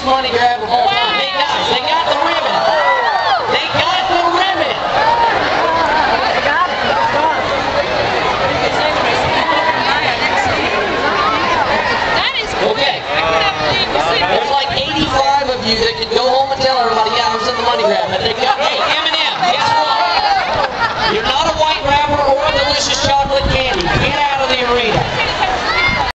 money grab of all time. Hey guys, they got the ribbon. They got the ribbon. They got it. That is cool. Okay. I There's like 85 of you that can go home and tell everybody, yeah, I was in the money grab. But they got, hey,